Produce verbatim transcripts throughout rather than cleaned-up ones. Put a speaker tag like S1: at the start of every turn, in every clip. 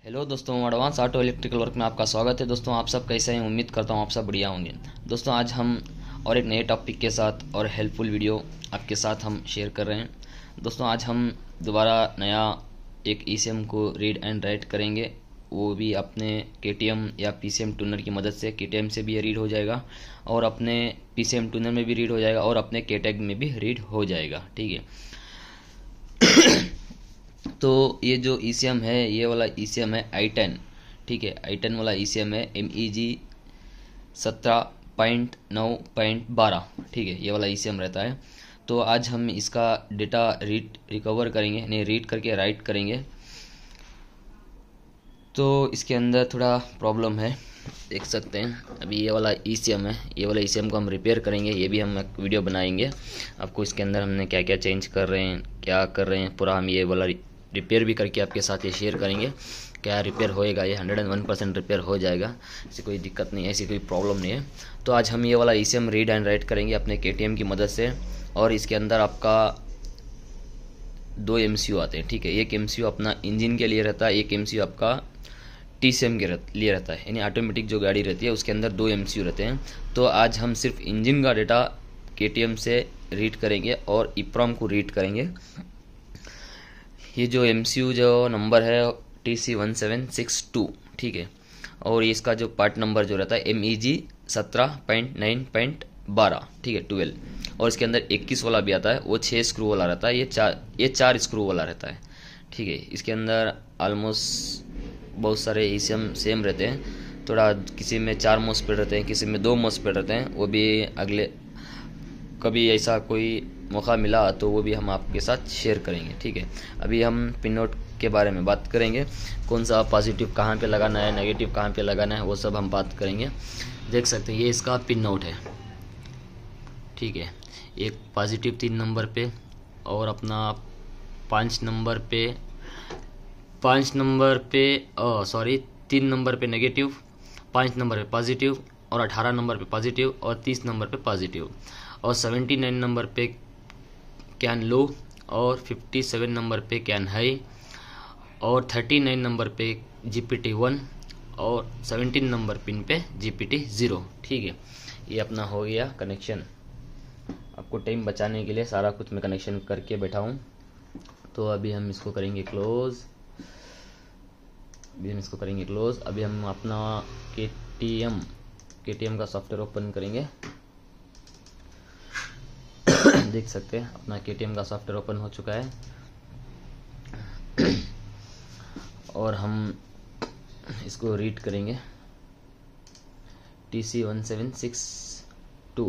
S1: Hello दोस्तों, advance auto electrical work में आपका स्वागत है। दोस्तों आप सब कैसे हैं? उम्मीद करता हूँ आप सब बढ़िया होंगे। दोस्तों आज हम और एक नए टॉपिक के साथ और हेल्पफुल वीडियो आपके साथ हम शेयर कर रहे हैं। दोस्तों आज हम दोबारा नया एक ई सी एम को रीड एंड राइट करेंगे, वो भी अपने के टी एम या पी सी एम टूनर की मदद से। के टी एम से भी ये रीड हो जाएगा और अपने पी सी एम टूनर में भी रीड हो जाएगा और अपने के टैग में भी रीड हो जाएगा। ठीक है, तो ये जो ई सी एम है, ये वाला ई सी एम है आई टेन। ठीक है, आई टेन वाला ई सी एम है एम ई जी सत्रह पॉइंट नौ पॉइंट बारह। ठीक है, ये वाला ई सी एम रहता है। तो आज हम इसका डेटा रीड रिकवर करेंगे, नहीं रीड करके राइट करेंगे। तो इसके अंदर थोड़ा प्रॉब्लम है, देख सकते हैं। अभी ये वाला ई सी एम है, ये वाला ई सी एम को हम रिपेयर करेंगे, ये भी हम एक वीडियो बनाएंगे आपको। इसके अंदर हमने क्या क्या चेंज कर रहे हैं, क्या कर रहे हैं, पूरा हम ये वाला रिपेयर भी करके आपके साथ ये शेयर करेंगे। क्या रिपेयर होएगा, ये hundred and one percent repair हो जाएगा, ऐसी कोई दिक्कत नहीं है, ऐसी कोई प्रॉब्लम नहीं है। तो आज हम ये वाला E C M read and write करेंगे अपने के टी एम की मदद से। और इसके अंदर आपका दो एम सी यू आते हैं। ठीक है, एक एम सी यू अपना इंजन के लिए रहता है, एक एम सी यू आपका टी सी एम के लिए रहता है, यानी ऑटोमेटिक जो गाड़ी रहती है उसके अंदर दो एम सी यू रहते हैं। तो आज हम सिर्फ इंजन का डेटा के टी एम से रीड करेंगे और ई प्रोम को रीड करेंगे। ये जो एम सी यू जो नंबर है T C one seven six two. ठीक है, और इसका जो पार्ट नंबर जो रहता है एम ई जी सत्रह पॉइंट नाइन पॉइंट बारह। ठीक है, ट्वेल्व। और इसके अंदर इक्कीस वाला भी आता है, वो छः स्क्रू वाला रहता है, ये चार ये चार स्क्रू वाला रहता है। ठीक है, इसके अंदर ऑलमोस्ट बहुत सारे ई सी एम सेम रहते हैं। थोड़ा किसी में चार मोस्पेड रहते हैं, किसी में दो मोस्पेड रहते हैं, वो भी अगले कभी ऐसा कोई मौका मिला तो वो भी हम आपके साथ शेयर करेंगे। ठीक है, अभी हम पिन नोट के बारे में बात करेंगे, कौन सा पॉजिटिव कहाँ पे लगाना है, नेगेटिव कहाँ पे लगाना है, वो सब हम बात करेंगे। देख सकते हैं ये इसका पिन नोट है। ठीक है, एक पॉजिटिव तीन नंबर पे और अपना पाँच नंबर पे पाँच नंबर पे सॉरी तीन नंबर पे नेगेटिव, पाँच नंबर पे पॉजिटिव और अठारह नंबर पे पॉजिटिव और तीस नंबर पे पॉजिटिव और सेवेंटी नाइन नंबर पे कैन लो और फिफ्टी सेवन नंबर पे कैन हाई और थर्टी नाइन नंबर पे जी पी टी वन और सेवेंटीन नंबर पिन पे जी पी टी ज़ीरो। ठीक है, ये अपना हो गया कनेक्शन। आपको टाइम बचाने के लिए सारा कुछ मैं कनेक्शन करके बैठा हूँ। तो अभी हम इसको करेंगे क्लोज अभी हम इसको करेंगे क्लोज अभी हम अपना K T M K T M का सॉफ्टवेयर ओपन करेंगे। देख सकते हैं अपना के टी एम का सॉफ्टवेयर ओपन हो चुका है और हम इसको रीड करेंगे। T C one seven six two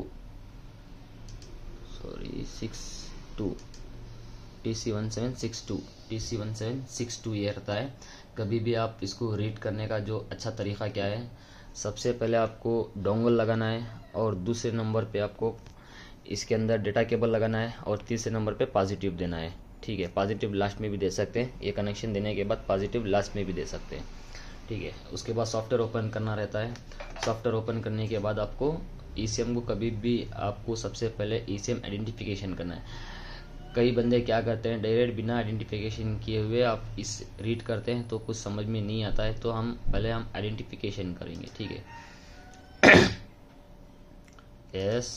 S1: sorry six two T C one seven six two T C one seven six two ये रहता है। कभी भी आप इसको रीड करने का जो अच्छा तरीका क्या है, सबसे पहले आपको डोंगल लगाना है और दूसरे नंबर पे आपको इसके अंदर डेटा केबल लगाना है और तीसरे नंबर पे पॉजिटिव देना है। ठीक है, पॉजिटिव लास्ट में भी दे सकते हैं, ये कनेक्शन देने के बाद पॉजिटिव लास्ट में भी दे सकते हैं। ठीक है, उसके बाद सॉफ्टवेयर ओपन करना रहता है। सॉफ्टवेयर ओपन करने के बाद आपको ई सी एम को कभी भी आपको सबसे पहले ई सी एम आइडेंटिफिकेशन करना है। कई बंदे क्या करते हैं, डायरेक्ट बिना आइडेंटिफिकेशन किए हुए आप इस रीड करते हैं तो कुछ समझ में नहीं आता है। तो हम पहले हम आइडेंटिफिकेशन करेंगे। ठीक है, यस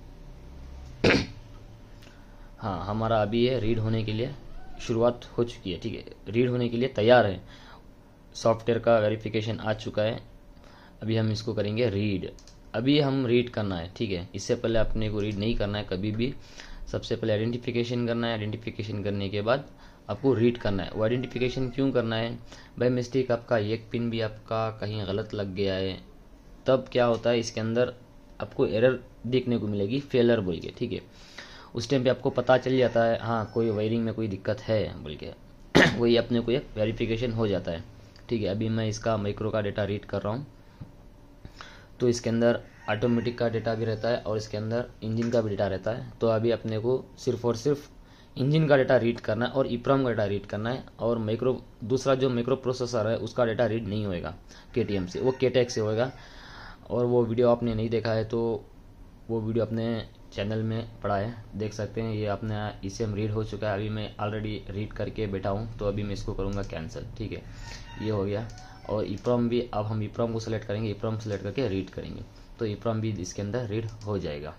S1: हाँ, हमारा अभी ये रीड होने के लिए शुरुआत हो चुकी है। ठीक है, रीड होने के लिए तैयार है, सॉफ्टवेयर का वेरिफिकेशन आ चुका है। अभी हम इसको करेंगे रीड। अभी हम रीड करना है। ठीक है, इससे पहले अपने को रीड नहीं करना है कभी भी। सबसे पहले आइडेंटिफिकेशन करना है, आइडेंटिफिकेशन करने के बाद आपको रीड करना है। वो आइडेंटिफिकेशन क्यों करना है, बाय मिस्टेक आपका एक पिन भी आपका कहीं गलत लग गया है, तब क्या होता है इसके अंदर आपको एरर देखने को मिलेगी, फेलर बोल के। ठीक है, उस टाइम पे आपको पता चल जाता है हाँ कोई वायरिंग में कोई दिक्कत है बोल के वही अपने को एक वेरिफिकेशन हो जाता है। ठीक है, अभी मैं इसका माइक्रो का डेटा रीड कर रहा हूँ। तो इसके अंदर ऑटोमेटिक का डेटा भी रहता है और इसके अंदर इंजन का भी डेटा रहता है। तो अभी अपने को सिर्फ और सिर्फ इंजन का डेटा रीड करना है और ई प्रोम का डेटा रीड करना है। और माइक्रो दूसरा जो माइक्रो प्रोसेसर है उसका डेटा रीड नहीं होएगा के टी एम से, वो के टेक से होएगा। और वो वीडियो आपने नहीं देखा है तो वो वीडियो अपने चैनल में पड़ा है, देख सकते हैं। ये अपना ई सी एम रीड हो चुका है। अभी मैं ऑलरेडी रीड करके बैठा हूँ, तो अभी मैं इसको करूँगा कैंसिल। ठीक है, ये हो गया। और ईप्रोम भी, अब हम ईप्रोम को सिलेक्ट करेंगे, ईप्रोम सेलेक्ट करके रीड करेंगे, तो ईप्रोम भी इसके अंदर रीड हो जाएगा।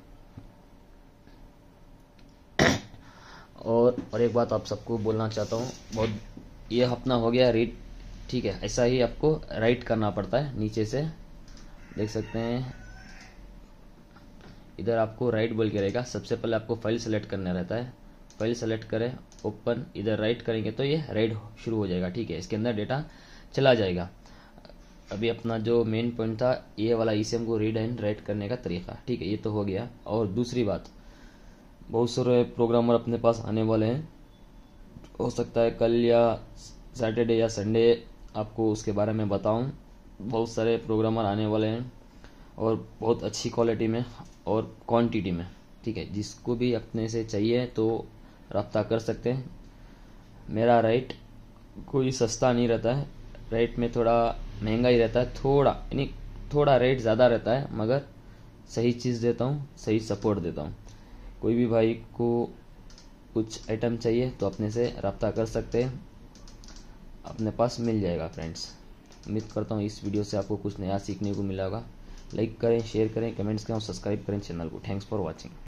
S1: और और एक बात आप सबको बोलना चाहता हूँ, बहुत, ये अपना हो गया रीड। ठीक है, ऐसा ही आपको राइट करना पड़ता है नीचे से, देख सकते हैं। इधर आपको राइट बोल के रहेगा। सबसे पहले आपको फाइल सेलेक्ट करना रहता है, फाइल सेलेक्ट करें, ओपन, इधर राइट करेंगे तो ये राइट शुरू हो जाएगा। ठीक है, इसके अंदर डेटा चला जाएगा। अभी अपना जो मेन पॉइंट था, ये वाला ई सी एम को रीड एंड राइट करने का तरीका। ठीक है, ये तो हो गया। और दूसरी बात, बहुत सारे प्रोग्रामर अपने पास आने वाले हैं, हो सकता है कल या सैटरडे या संडे आपको उसके बारे में बताऊं। बहुत सारे प्रोग्रामर आने वाले हैं और बहुत अच्छी क्वालिटी में और क्वांटिटी में। ठीक है, जिसको भी अपने से चाहिए तो रब्ता कर सकते हैं। मेरा रेट कोई सस्ता नहीं रहता है, रेट में थोड़ा महंगा ही रहता है, थोड़ा यानी थोड़ा रेट ज़्यादा रहता है, मगर सही चीज़ देता हूँ, सही सपोर्ट देता हूँ। कोई भी भाई को कुछ आइटम चाहिए तो अपने से रब्ता कर सकते हैं, अपने पास मिल जाएगा। फ्रेंड्स, उम्मीद करता हूँ इस वीडियो से आपको कुछ नया सीखने को मिला होगा। लाइक करें, शेयर करें, कमेंट्स करें और सब्सक्राइब करें चैनल को। Thanks for watching.